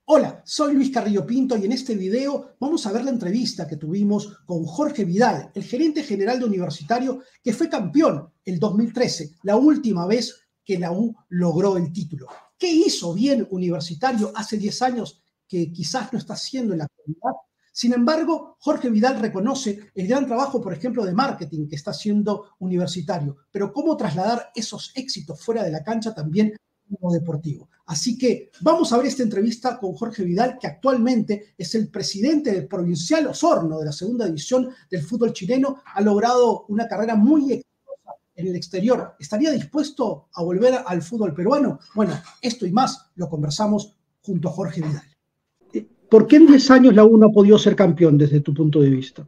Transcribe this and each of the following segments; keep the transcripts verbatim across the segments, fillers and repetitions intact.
Hola, soy Luis Carrillo Pinto y en este video vamos a ver la entrevista que tuvimos con Jorge Vidal, el gerente general de Universitario, que fue campeón el dos mil trece, la última vez que la U logró el título. ¿Qué hizo bien Universitario hace diez años que quizás no está haciendo en la actualidad? Sin embargo, Jorge Vidal reconoce el gran trabajo, por ejemplo, de marketing que está haciendo Universitario, pero cómo trasladar esos éxitos fuera de la cancha también como deportivo. Así que vamos a ver esta entrevista con Jorge Vidal, que actualmente es el presidente del Provincial Osorno de la segunda división del fútbol chileno. Ha logrado una carrera muy exitosa en el exterior. ¿Estaría dispuesto a volver al fútbol peruano? Bueno, esto y más lo conversamos junto a Jorge Vidal. ¿Por qué en diez años la U no ha podido ser campeón desde tu punto de vista?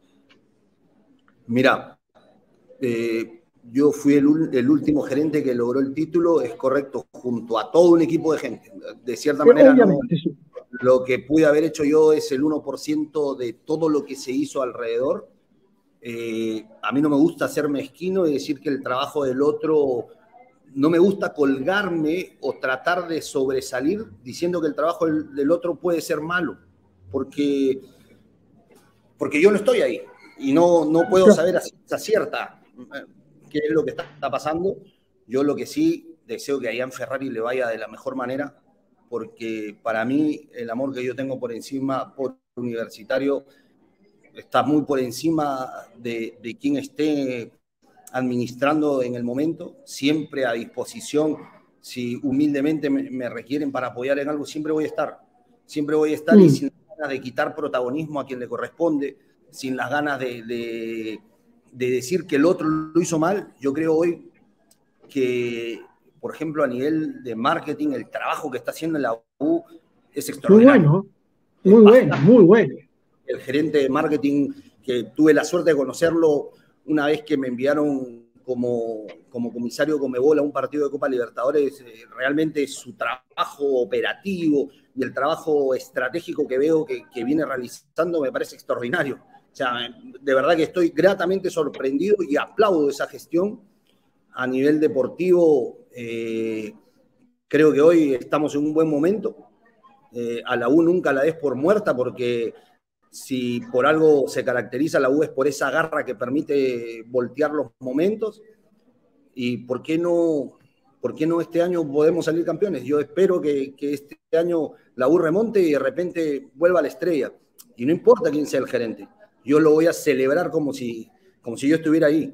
Mira, eh, yo fui el, el último gerente que logró el título, es correcto, junto a todo un equipo de gente. De cierta sí, manera, no, sí. Lo que pude haber hecho yo es el uno por ciento de todo lo que se hizo alrededor. Eh, a mí no me gusta ser mezquino y decir que el trabajo del otro... No me gusta colgarme o tratar de sobresalir diciendo que el trabajo del, del otro puede ser malo, porque, porque yo no estoy ahí y no, no puedo saber a ciencia cierta qué es lo que está, está pasando. Yo lo que sí deseo que a Ian Ferrari le vaya de la mejor manera, porque para mí el amor que yo tengo por encima por Universitario está muy por encima de, de quien esté administrando en el momento, siempre a disposición. Si humildemente me, me requieren para apoyar en algo, siempre voy a estar. Siempre voy a estar mm. y sin ganas de quitar protagonismo a quien le corresponde, sin las ganas de, de, de decir que el otro lo hizo mal. Yo creo hoy que, por ejemplo, a nivel de marketing, el trabajo que está haciendo en la U es extraordinario. Muy bueno, muy bueno, muy bueno. El gerente de marketing, que tuve la suerte de conocerlo una vez que me enviaron como, como comisario Conmebol a un partido de Copa Libertadores, eh, realmente su trabajo operativo y el trabajo estratégico que veo que, que viene realizando me parece extraordinario. O sea, de verdad que estoy gratamente sorprendido y aplaudo esa gestión a nivel deportivo. Eh, creo que hoy estamos en un buen momento. Eh, a la U nunca la des por muerta, porque si por algo se caracteriza la U es por esa garra que permite voltear los momentos. ¿Y por qué no, por qué no este año podemos salir campeones? Yo espero que, que este año la U remonte y de repente vuelva a la estrella. Y no importa quién sea el gerente, yo lo voy a celebrar como si, como si yo estuviera ahí.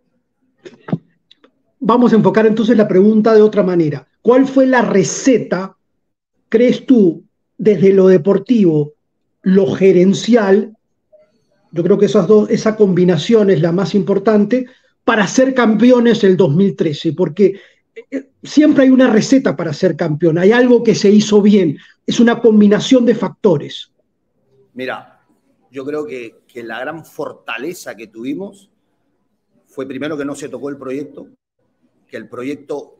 Vamos a enfocar entonces la pregunta de otra manera. ¿Cuál fue la receta, crees tú, desde lo deportivo, lo gerencial? Yo creo que esas dos, esa combinación es la más importante para ser campeones el dos mil trece, porque siempre hay una receta para ser campeón, hay algo que se hizo bien, es una combinación de factores. Mira, yo creo que, que la gran fortaleza que tuvimos fue primero que no se tocó el proyecto, que el proyecto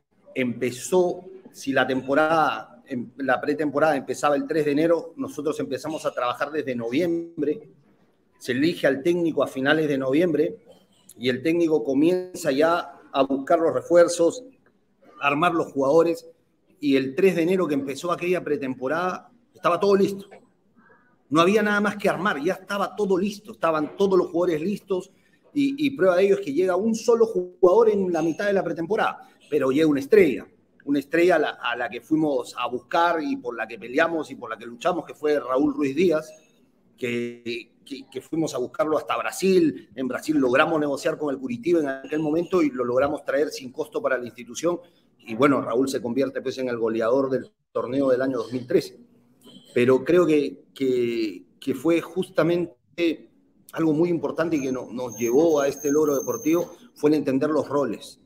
empezó, si la temporada, la pretemporada empezaba el tres de enero, nosotros empezamos a trabajar desde noviembre. Se elige al técnico a finales de noviembre y el técnico comienza ya a buscar los refuerzos, a armar los jugadores, y el tres de enero que empezó aquella pretemporada estaba todo listo. No había nada más que armar, ya estaba todo listo, estaban todos los jugadores listos y, y prueba de ello es que llega un solo jugador en la mitad de la pretemporada, pero llega una estrella, una estrella a la, a la que fuimos a buscar y por la que peleamos y por la que luchamos, que fue Raúl Ruiz Díaz, que... Que, que fuimos a buscarlo hasta Brasil. En Brasil logramos negociar con el Curitiba en aquel momento y lo logramos traer sin costo para la institución. Y bueno, Raúl se convierte pues en el goleador del torneo del año dos mil trece. Pero creo que, que, que fue justamente algo muy importante y que no, nos llevó a este logro deportivo, fue el entender los roles.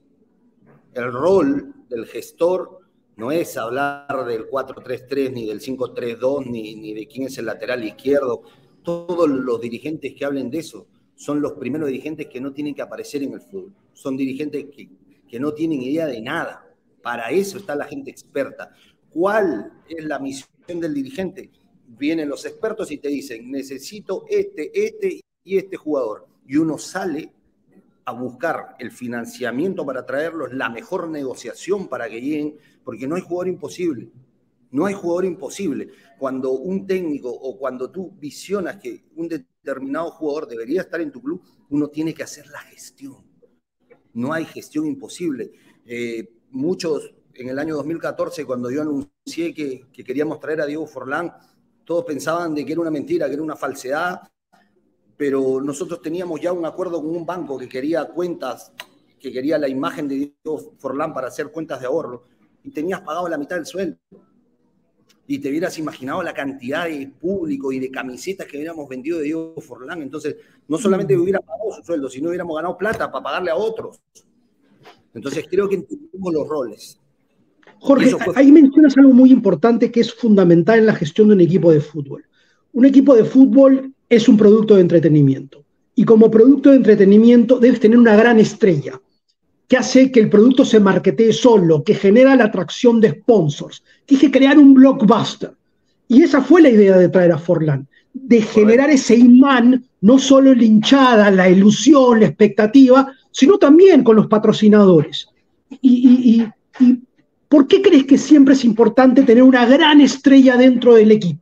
El rol del gestor no es hablar del cuatro tres tres, ni del cinco tres dos, ni, ni de quién es el lateral izquierdo. Todos los dirigentes que hablen de eso son los primeros dirigentes que no tienen que aparecer en el fútbol. Son dirigentes que, que no tienen idea de nada. Para eso está la gente experta. ¿Cuál es la misión del dirigente? Vienen los expertos y te dicen, necesito este, este y este jugador. Y uno sale a buscar el financiamiento para traerlos, la mejor negociación para que lleguen, porque no hay jugador imposible. No hay jugador imposible. Cuando un técnico o cuando tú visionas que un determinado jugador debería estar en tu club, uno tiene que hacer la gestión. No hay gestión imposible. Eh, muchos, en el año dos mil catorce, cuando yo anuncié que, que queríamos traer a Diego Forlán, todos pensaban de que era una mentira, que era una falsedad, pero nosotros teníamos ya un acuerdo con un banco que quería cuentas, que quería la imagen de Diego Forlán para hacer cuentas de ahorro, y tenías pagado la mitad del sueldo. Y te hubieras imaginado la cantidad de público y de camisetas que hubiéramos vendido de Diego Forlán. Entonces, no solamente hubiera pagado su sueldo, sino hubiéramos ganado plata para pagarle a otros. Entonces, creo que entendimos los roles. Jorge, fue... ahí mencionas algo muy importante que es fundamental en la gestión de un equipo de fútbol. Un equipo de fútbol es un producto de entretenimiento. Y como producto de entretenimiento debes tener una gran estrella que hace que el producto se marketee solo, que genera la atracción de sponsors, que es crear un blockbuster. Y esa fue la idea de traer a Forlán, de generar ese imán, no solo la hinchada, la ilusión, la expectativa, sino también con los patrocinadores. Y, y, y, y ¿por qué crees que siempre es importante tener una gran estrella dentro del equipo?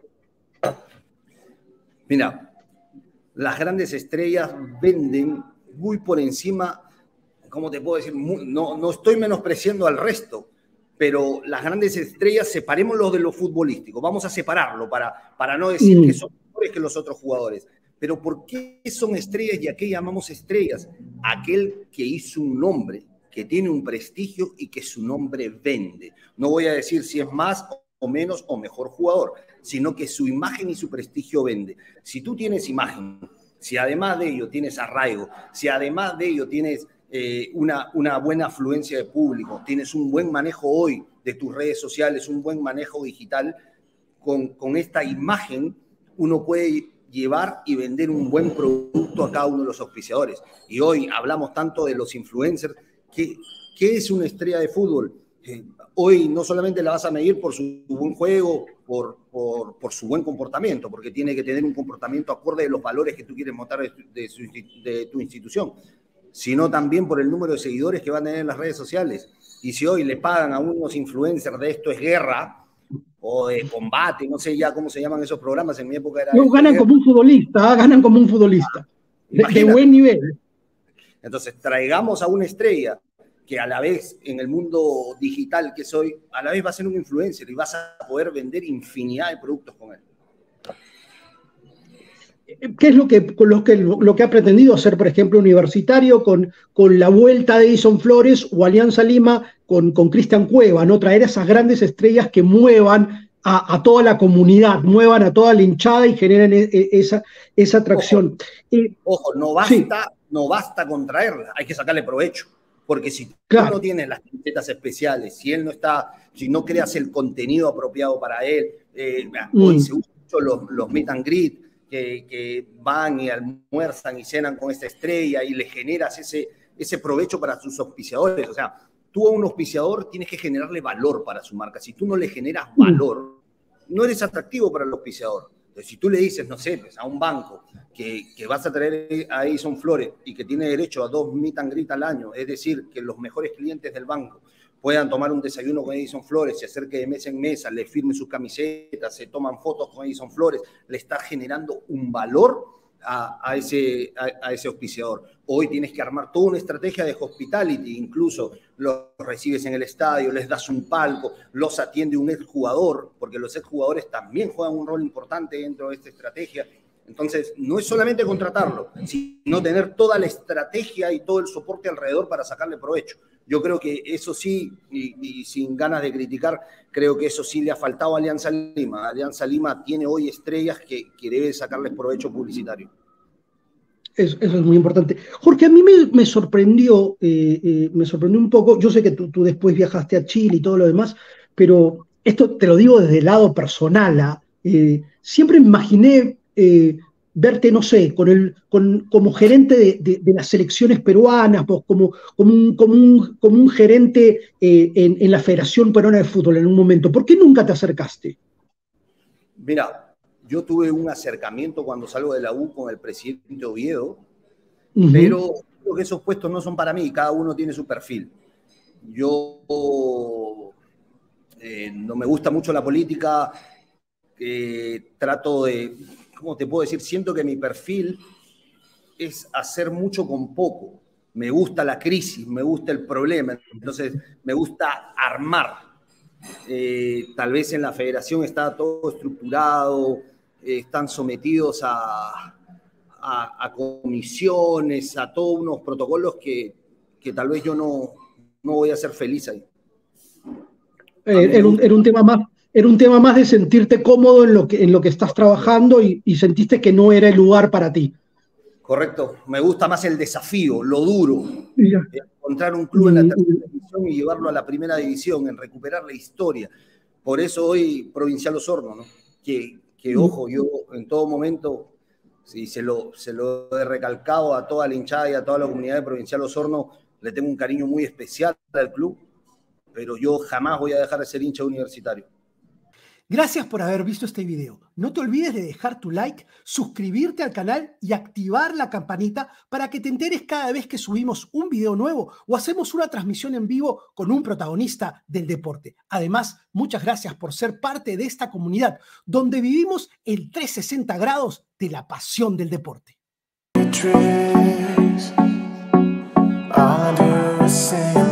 Mira, las grandes estrellas venden muy por encima. ¿Cómo te puedo decir? No, no estoy menospreciando al resto, pero las grandes estrellas, separémoslo de lo futbolístico. Vamos a separarlo para, para no decir mm. que son mejores que los otros jugadores. Pero ¿por qué son estrellas y a qué llamamos estrellas? Aquel que hizo un nombre, que tiene un prestigio y que su nombre vende. No voy a decir si es más o menos o mejor jugador, sino que su imagen y su prestigio vende. Si tú tienes imagen, si además de ello tienes arraigo, si además de ello tienes... Eh, una, una buena afluencia de público, tienes un buen manejo hoy de tus redes sociales, un buen manejo digital, con, con esta imagen uno puede llevar y vender un buen producto a cada uno de los auspiciadores. Y hoy hablamos tanto de los influencers. ¿Qué, qué es una estrella de fútbol? Eh, hoy no solamente la vas a medir por su buen juego, por, por, por su buen comportamiento, porque tiene que tener un comportamiento acorde de los valores que tú quieres montar de, de, su, de tu institución, sino también por el número de seguidores que van a tener en las redes sociales. Y si hoy le pagan a unos influencers de Esto es Guerra, o de Combate, no sé ya cómo se llaman esos programas, en mi época era... No, ganan como un futbolista, ganan como un futbolista, de, de buen nivel. Entonces, traigamos a una estrella que a la vez, en el mundo digital que soy, a la vez va a ser un influencer y vas a poder vender infinidad de productos con él. ¿Qué es lo que, lo, que, lo que ha pretendido hacer, por ejemplo, Universitario con, con la vuelta de Edison Flores o Alianza Lima con, con Cristian Cueva, ¿no? Traer a esas grandes estrellas que muevan a, a toda la comunidad, muevan a toda la hinchada y generen e, e, esa, esa atracción. Ojo, eh, ojo no, basta, sí. no basta con traerla, hay que sacarle provecho. Porque si claro. tú no tienes las camisetas especiales, si él no está, si no creas el contenido apropiado para él, eh, mm. hoy se usan mucho los, los meet and greet, Que, que van y almuerzan y cenan con esta estrella y le generas ese, ese provecho para sus auspiciadores. O sea, tú a un auspiciador tienes que generarle valor para su marca. Si tú no le generas valor, no eres atractivo para el auspiciador. Entonces, si tú le dices, no sé, pues, a un banco que, que vas a traer a Edison Flores y que tiene derecho a dos meet and greet al año, es decir, que los mejores clientes del banco puedan tomar un desayuno con Edison Flores, se acerque de mesa en mesa, le firme sus camisetas, se toman fotos con Edison Flores, le está generando un valor a, a, ese, a, a ese auspiciador. Hoy tienes que armar toda una estrategia de hospitality, incluso los recibes en el estadio, les das un palco, los atiende un exjugador, porque los exjugadores también juegan un rol importante dentro de esta estrategia. Entonces, no es solamente contratarlo, sino tener toda la estrategia y todo el soporte alrededor para sacarle provecho. Yo creo que eso sí, y, y sin ganas de criticar, creo que eso sí le ha faltado a Alianza Lima. Alianza Lima tiene hoy estrellas que, que debe sacarles provecho publicitario. Eso, eso es muy importante. Jorge, a mí me, me sorprendió, eh, eh, me sorprendió un poco, yo sé que tú, tú después viajaste a Chile y todo lo demás, pero esto te lo digo desde el lado personal. ¿eh? Siempre me imaginé eh, verte, no sé, con el, con, como gerente de, de, de las selecciones peruanas, pues, como, como, un, como, un, como un gerente eh, en, en la Federación Peruana de Fútbol en un momento. ¿Por qué nunca te acercaste? Mira, yo tuve un acercamiento cuando salgo de la U con el presidente Oviedo, uh-huh. pero creo que esos puestos no son para mí, cada uno tiene su perfil. Yo eh, no me gusta mucho la política, eh, trato de, ¿cómo te puedo decir? Siento que mi perfil es hacer mucho con poco. Me gusta la crisis, me gusta el problema, entonces me gusta armar. Eh, tal vez en la federación está todo estructurado, eh, están sometidos a, a, a comisiones, a todos unos protocolos que, que tal vez yo no, no voy a ser feliz ahí. Eh, era, un, era, un tema más, era un tema más de sentirte cómodo en lo que, en lo que estás trabajando y, y sentiste que no era el lugar para ti. Correcto, me gusta más el desafío, lo duro, encontrar un club en la tercera división y llevarlo a la primera división, en recuperar la historia. Por eso hoy Provincial Osorno, ¿no? Que, que ojo, yo en todo momento, sí, se, lo, se lo he recalcado a toda la hinchada y a toda la comunidad de Provincial Osorno, le tengo un cariño muy especial al club, pero yo jamás voy a dejar de ser hincha universitario. Gracias por haber visto este video. No te olvides de dejar tu like, suscribirte al canal y activar la campanita para que te enteres cada vez que subimos un video nuevo o hacemos una transmisión en vivo con un protagonista del deporte. Además, muchas gracias por ser parte de esta comunidad donde vivimos el trescientos sesenta grados de la pasión del deporte.